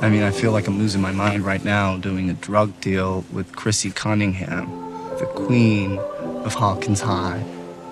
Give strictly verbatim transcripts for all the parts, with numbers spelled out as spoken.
I mean, I feel like I'm losing my mind right now doing a drug deal with Chrissy Cunningham, the queen of Hawkins High.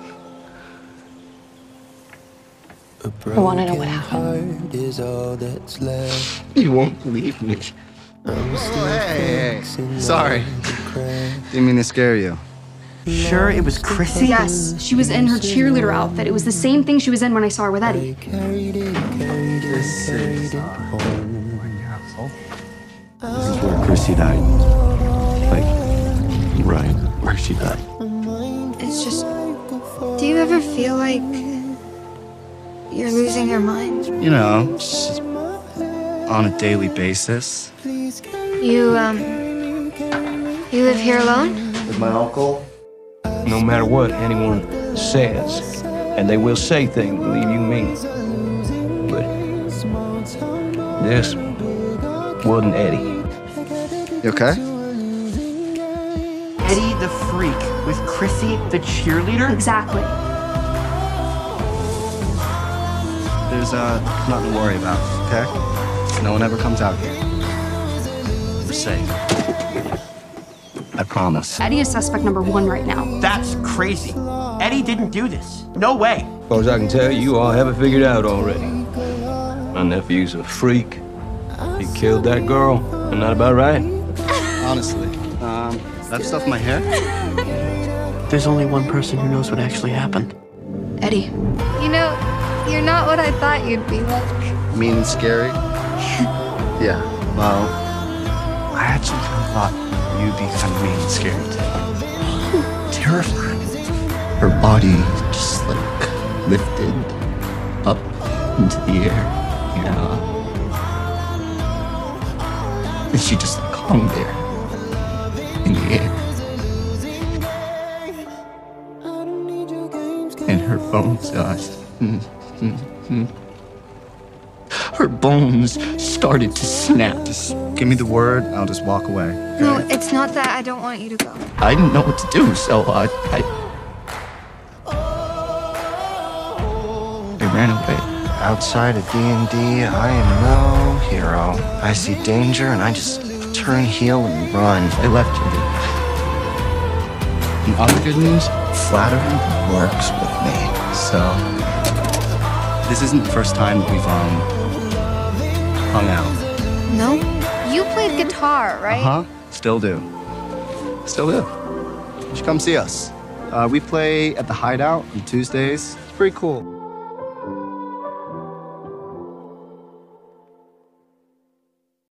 I want to know what happened. You won't believe me. Oh, hey, hey. Sorry. Didn't mean to scare you. Sure it was Chrissy? Yes, she was in her cheerleader outfit. It was the same thing she was in when I saw her with Eddie. This is, uh, my castle. This is where Chrissy died. Like, right where she died. It's just, do you ever feel like you're losing your mind? You know, just on a daily basis. You, um, you live here alone? With my uncle. No matter what anyone says, and they will say things, believe you me, but this wasn't Eddie. You okay? Eddie the freak with Chrissy the cheerleader? Exactly. There's, uh, nothing to worry about, okay? No one ever comes out here. We're safe. I promise. Eddie is suspect number one right now. That's crazy. Eddie didn't do this. No way. As far as I can tell, you all have it figured out already. My nephew's a freak. He killed that girl. Isn't that about right? Honestly, um, I have stuff in my hair. There's only one person who knows what actually happened. Eddie. You know, you're not what I thought you'd be like. Mean and scary? Yeah, well, I actually kind of thought you'd be kind of mean and scary too. Terrifying. Her body just like lifted up into the air, you know? And she just like hung there in the air. And her bones, guys. Mm, mm, mm. Her bones started to snap. Just give me the word, I'll just walk away. Okay? No, it's not that I don't want you to go. I didn't know what to do, so I, I, I ran away. Outside of D and D, I am no hero. I see danger and I just turn heel and run. I left you. And other good news, flattery works with me. So, this isn't the first time that we've, um, hung out. No? You played guitar, right? Uh-huh. Still do. Still do. You should come see us. Uh, we play at the Hideout on Tuesdays. It's pretty cool.